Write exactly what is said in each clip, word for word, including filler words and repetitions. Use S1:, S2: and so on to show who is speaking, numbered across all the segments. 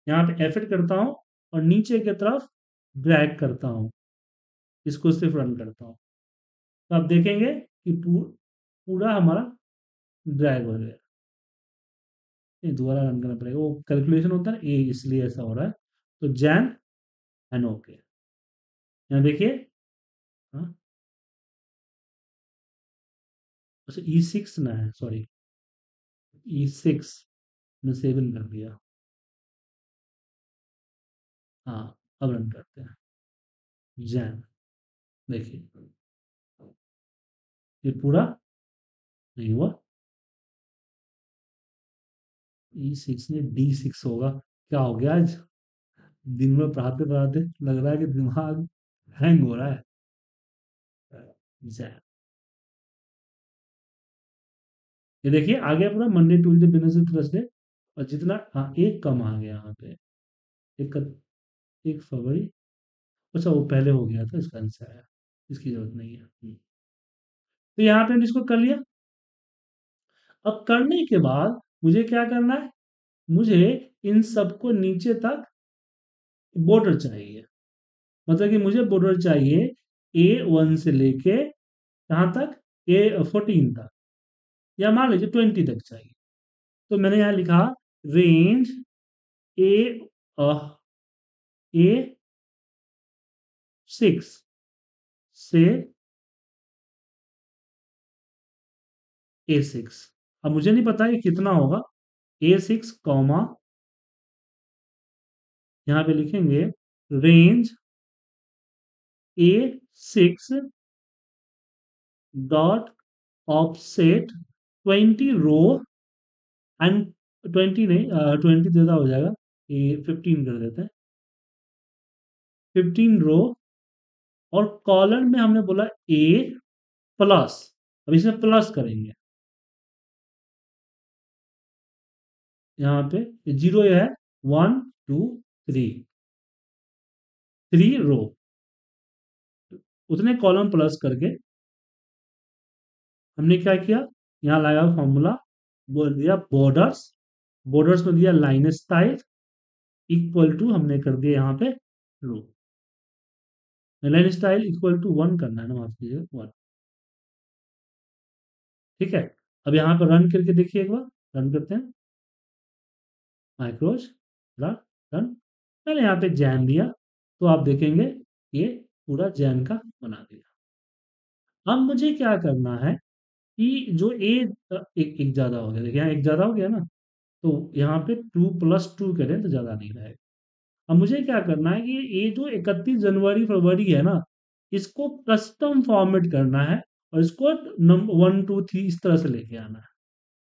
S1: यहाँ पे F eight करता हूँ और नीचे की तरफ ड्रैग करता हूँ, इसको सिर्फ रन करता हूँ, तो आप देखेंगे कि पू, पूरा हमारा ड्रैग हो गया। ये दोबारा रन करना पड़ेगा, वो कैलकुलेशन होता है ये, इसलिए ऐसा हो रहा है। तो जैन एंड ओके, यहाँ देखिए। हाँ, अच्छा ई सिक्स ना है, सॉरी, ई सिक्स में सेवन कर दिया। हाँ, अब रन करते हैं जैन, देखिए ये पूरा नहीं हुआ, ई सिक्स ने डी सिक्स होगा। क्या हो गया आज, दिन में पढ़ाते पढ़ाते लग रहा है कि दिमाग हैंग हो रहा है। जैन, ये देखिए आ गया पूरा मंडे ट्यूजडे वेडनेसडे थर्सडे, और जितना, हाँ एक कम आ गया यहाँ पे, एक एक फरवरी। अच्छा वो पहले हो गया था, इसका आंसर आया, इसकी जरूरत नहीं है। हम्म। तो यहाँ पे हमने इसको कर लिया। अब करने के बाद मुझे क्या करना है, मुझे इन सबको नीचे तक बॉर्डर चाहिए, मतलब कि मुझे बॉर्डर चाहिए ए वन से लेके कहाँ तक, ए फोर्टीन तक, या मान लीजिए ट्वेंटी तक चाहिए। तो मैंने यहाँ लिखा रेंज ए ए सिक्स से ए सिक्स। अब मुझे नहीं पता ये कितना होगा, ए सिक्स कॉमा, यहाँ पे लिखेंगे range A six dot offset twenty row end, twenty नहीं, ट्वेंटी ज़्यादा हो जाएगा, ये फिफ्टीन कर देते हैं, फिफ्टीन रो, और कॉलन में हमने बोला ए प्लस, अब इसमें प्लस करेंगे, यहाँ पे जीरो है, one two three, three row, उतने कॉलम प्लस करके हमने क्या किया, यहाँ लगाया फॉर्मूला, बोल दिया बॉर्डर्स, बॉर्डर्स में दिया लाइन स्टाइल इक्वल टू, हमने कर दिया यहाँ पे row, line style equal to one करना है ना, माफ कीजिए वन। ठीक है, अब यहाँ पर रन करके देखिए एक बार, रन करते हैं, माइक्रोज रन रन, मैंने यहाँ पे जैन दिया, तो आप देखेंगे ये पूरा जैन का बना दिया। अब मुझे क्या करना है कि जो ए, एक एक ज्यादा हो गया, देखिए यहाँ एक ज्यादा हो गया ना, तो यहाँ पे टू प्लस टू करें तो ज्यादा नहीं रहेगा। अब मुझे क्या करना है कि ये जो इकतीस जनवरी फरवरी है ना, इसको कस्टम फॉर्मेट करना है, और इसको नंबर वन टू थ्री इस तरह से लेके आना है।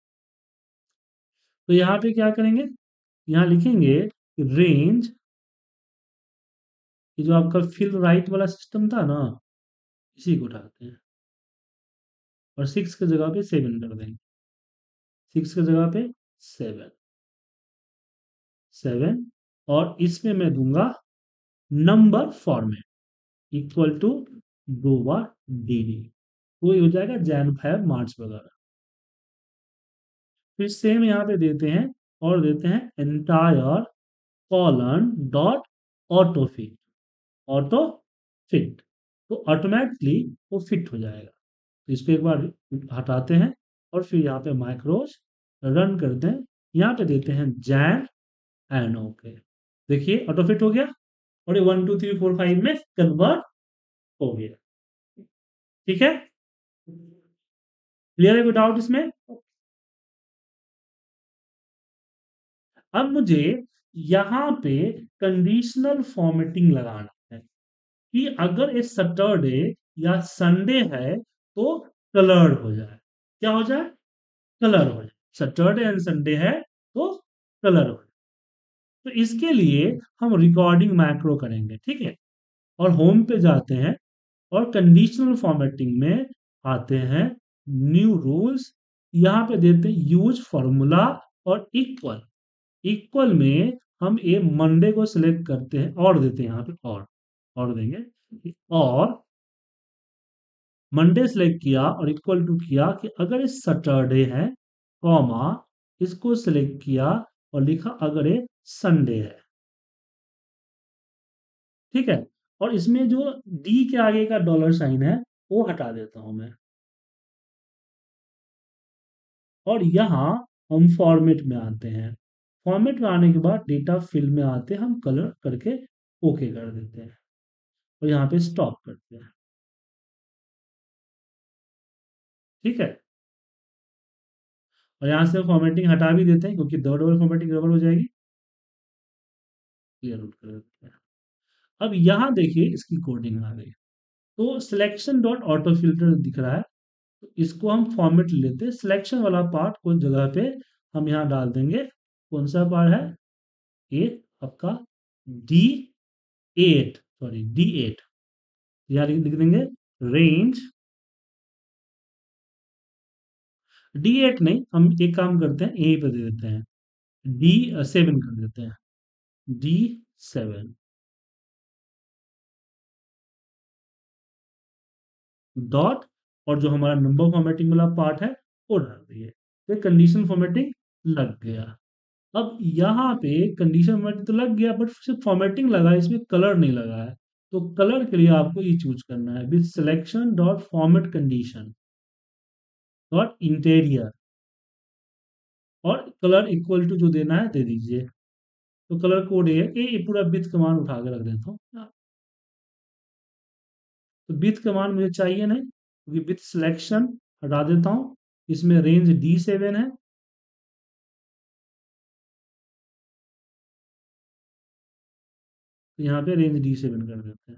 S1: तो यहाँ पे क्या करेंगे, यहाँ लिखेंगे रेंज, ये जो आपका फिल राइट वाला सिस्टम था ना, इसी को उठाते हैं, और सिक्स की जगह पे सेवन कर देंगे, सिक्स की जगह पे सेवन, सेवन, और इसमें मैं दूंगा नंबर फॉर्मेट इक्वल टू दो बार डी डी, वो हो जाएगा जैन फाइव मार्च वगैरह। फिर सेम यहाँ पे देते हैं, और देते हैं entire column dot auto fit, auto fit, तो ऑटोमेटिकली वो फिट हो जाएगा। तो इस पे एक बार हटाते हैं, और फिर यहाँ पे माइक्रोज रन करते हैं, यहाँ पे देते हैं जैन एंड ओके, देखिए ऑटो फिट हो गया, और ये one two three four five में कन्वर्ट हो गया। ठीक है, क्लियर है कोई डाउट इसमें? अब मुझे यहाँ पे कंडीशनल फॉर्मेटिंग लगाना है, कि अगर ये सैटरडे या संडे है तो कलर्ड हो जाए, क्या हो जाए, कलर हो जाए, सैटरडे एंड संडे है तो कलर हो जाए। तो इसके लिए हम रिकॉर्डिंग मैक्रो करेंगे, ठीक है, और होम पे जाते हैं, और कंडीशनल फॉर्मेटिंग में आते हैं, न्यू रूल्स, यहाँ पे देते हैं यूज फॉर्मूला और इक्वल, इक्वल में हम ये मंडे को सिलेक्ट करते हैं, और देते हैं यहाँ पे, और और देंगे, और मंडे सिलेक्ट किया और इक्वल टू किया कि अगर ये सैटरडे है, कॉमा, इसको सिलेक्ट किया और लिखा अगर ये संडे है, ठीक है। और इसमें जो डी के आगे का डॉलर साइन है वो हटा देता हूं मैं। और यहाँ हम फॉर्मेट में आते हैं। फॉर्मेट में आने के बाद डेटा फिल में आते हैं, हम कलर करके ओके कर देते हैं और यहाँ पे स्टॉप करते हैं। ठीक है। और यहाँ से फॉर्मेटिंग हटा भी देते हैं क्योंकि दो डबल फॉर्मेटिंग गड़बड़ हो जाएगी। क्लियर आउट कर देते हैं। अब यहाँ देखिए इसकी कोडिंग आ गई। तो सिलेक्शन डॉट ऑटो फिल्टर दिख रहा है, तो इसको हम फॉर्मेट लेते हैं। सिलेक्शन वाला पार्ट को जगह पे हम यहाँ डाल देंगे। कौन सा पार्ट है ये आपका? D eight, sorry D eight. यहाँ लिख देंगे रेंज डी एट नहीं, हम एक काम करते हैं यहीं पे दे देते हैं, डी सेवन कर देते हैं, डी सेवन डॉट। और जो हमारा नंबर फॉर्मेटिंग वाला पार्ट है वो डाल दिए। तो कंडीशन फॉर्मेटिंग लग गया। अब यहाँ पे कंडीशन फॉर्मेटिंग तो लग गया, बट सिर्फ फॉर्मेटिंग लगा, इसमें कलर नहीं लगा है। तो कलर के लिए आपको ये चूज करना है, with selection dot format condition dot interior, और कलर इक्वल टू जो देना है दे दीजिए। तो कलर कोड ये है, ये पूरा विथ कमांड उठा के रख देता हूँ। तो विथ कमांड मुझे चाहिए नहीं, क्योंकि विथ सिलेक्शन हटा देता हूँ। इसमें रेंज डी सेवन है, तो यहाँ पे रेंज डी सेवन कर देते हैं।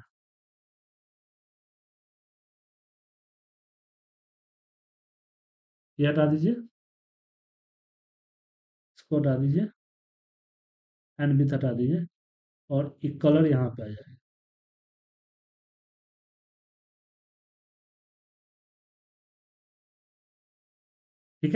S1: ये हटा दीजिए, इसको हटा दीजिए, एंड विथ हटा दीजिए, और एक कलर यहाँ पे आ जाएगा। ठीक है।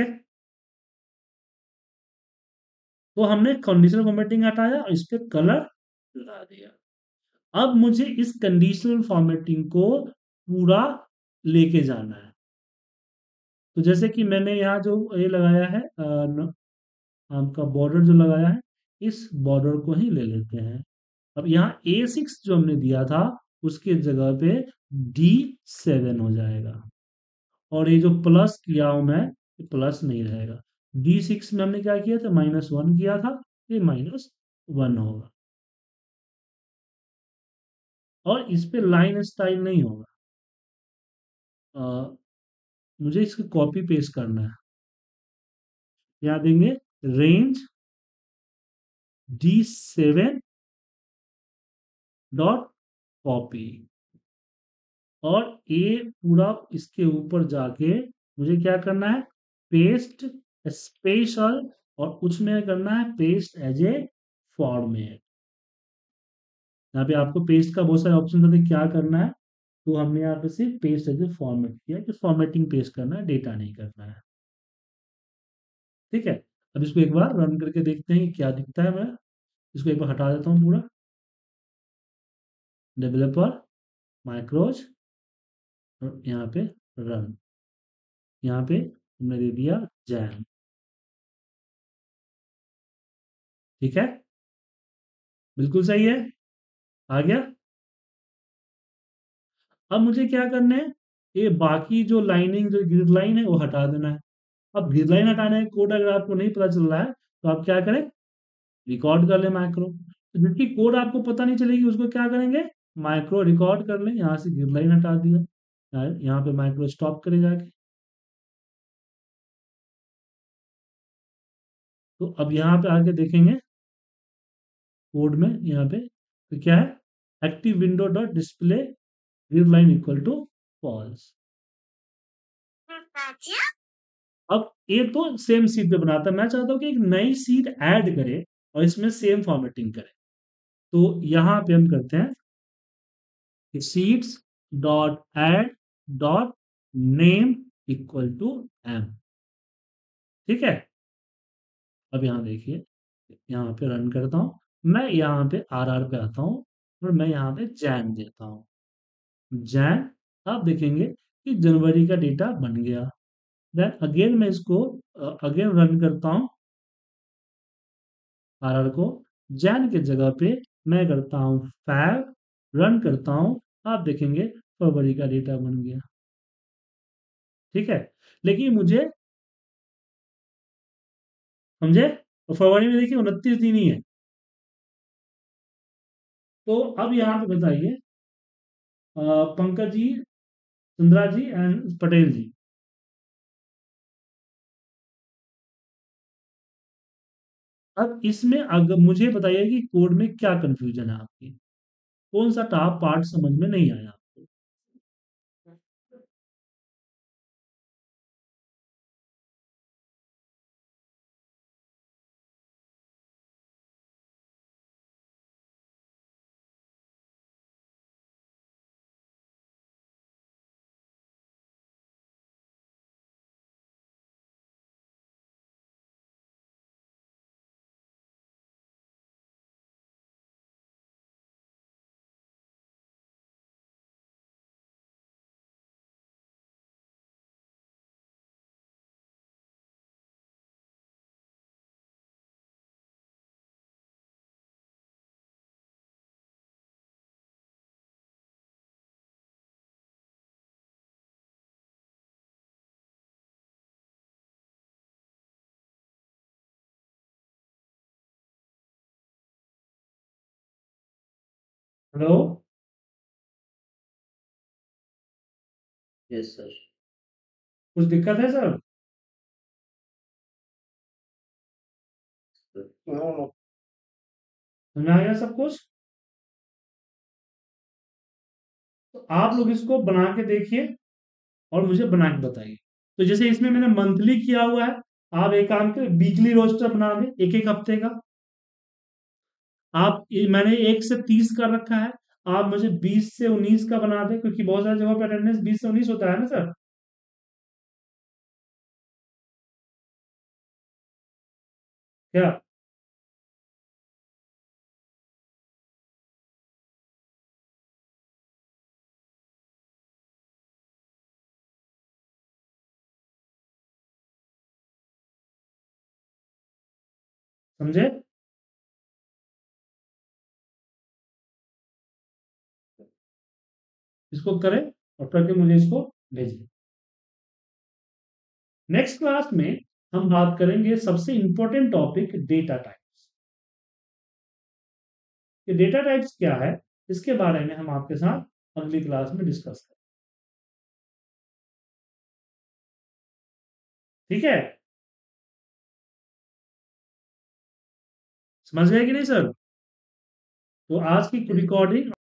S1: तो हमने कंडीशनल फॉर्मेटिंग हटाया और इस पे कलर लगा दिया। अब मुझे इस कंडीशनल फॉर्मेटिंग को पूरा लेके जाना है। तो जैसे कि मैंने यहाँ जो ये लगाया है, आपका बॉर्डर जो लगाया है, इस बॉर्डर को ही ले लेते हैं। अब यहाँ ए सिक्स जो हमने दिया था उसके जगह पे डी सेवन हो जाएगा। और ये जो प्लस किया हूं मैं, ये प्लस नहीं रहेगा। डी सिक्स में हमने क्या किया था, माइनस वन किया था, ये माइनस वन होगा। और इस पे लाइन स्टाइल नहीं होगा। अ, मुझे इसको कॉपी पेस्ट करना है। यहाँ देंगे range D seven dot copy, और ये पूरा इसके ऊपर जाके मुझे क्या करना है, पेस्ट स्पेशल, और उसमें करना है पेस्ट एज ए फॉर्मेट। यहाँ पे आपको पेस्ट का बहुत सारे ऑप्शन होते हैं, क्या करना है। तो हमने यहाँ पे सिर्फ पेस्ट एज ए फॉर्मेट किया कि फॉर्मेटिंग पेस्ट करना है, डेटा नहीं करना है। ठीक है। अब इसको एक बार रन करके देखते हैं कि क्या दिखता है। मैं इसको एक बार हटा देता हूँ पूरा, डेवलपर माइक्रोज, और यहाँ पे रन। यहाँ पे हमने दे दिया जैम। ठीक है, बिल्कुल सही है, आ गया। अब मुझे क्या करना है, ये बाकी जो लाइनिंग जो ग्रिड लाइन है वो हटा देना है। अब ग्रिड लाइन हटाने का कोड अगर आपको नहीं पता चल रहा है तो आप क्या करें, रिकॉर्ड कर ले माइक्रो। तो जिसकी कोड आपको पता नहीं चलेगी उसको क्या करेंगे, माइक्रो रिकॉर्ड कर ले। यहाँ से ग्रिड लाइन हटा दिया, यहाँ यहाँ पे माइक्रो स्टॉप करे जाके। तो अब यहाँ पे आके देखेंगे कोड में, यहाँ पे तो क्या है, active window dot display grid line equal to false. अब ये तो सेम सीट पे बनाता है, मैं चाहता हूँ कि एक नई सीट ऐड करे और इसमें सेम फॉर्मेटिंग करे। तो यहाँ पे हम करते हैं sheets dot add dot name equal to M. ठीक है। अब यहाँ देखिए, यहाँ पे रन करता हूँ, मैं यहाँ पे आर आर पे आता हूँ, और मैं यहाँ पे जैन देता हूँ। जैन, आप देखेंगे कि जनवरी का डेटा बन गया। देन अगेन मैं इसको अगेन रन करता हूँ आर आर को। जैन के जगह पे मैं करता हूँ फैब रन करता हूं, आप देखेंगे फरवरी का डेटा बन गया। ठीक है, लेकिन मुझे समझे, तो फरवरी में देखिए उनतीस दिन ही है। तो अब यहाँ पे बताइए, अ, पंकज जी, सुंदरा जी एंड पटेल जी, अब इसमें अगर मुझे बताइए कि कोड में क्या कंफ्यूजन है आपकी, कौन सा टॉप पार्ट समझ में नहीं आया आपको। हेलो।
S2: Yes sir.
S1: कुछ दिक्कत है सर?
S2: No no.
S1: समझ में आ गया सब कुछ? तो आप लोग इसको बना के देखिए और मुझे बना के बताइए। तो जैसे इसमें मैंने मंथली किया हुआ है, आप एक काम करें, वीकली रोस्टर बना दें एक एक हफ्ते का। आप ये- मैंने एक से तीस का रखा है, आप मुझे बीस से उन्नीस का बना दें, क्योंकि बहुत सारी जगह पर अटेंडेंस बीस से उन्नीस होता है ना सर। क्या? समझे? इसको करें और करके मुझे इसको भेजें। नेक्स्ट क्लास में हम बात करेंगे सबसे इंपॉर्टेंट टॉपिक, डेटा टाइप्स। ये डेटा टाइप्स क्या है, इसके बारे में हम आपके साथ अगली क्लास में डिस्कस करें। ठीक है, समझ गए कि नहीं सर? तो आज की रिकॉर्डिंग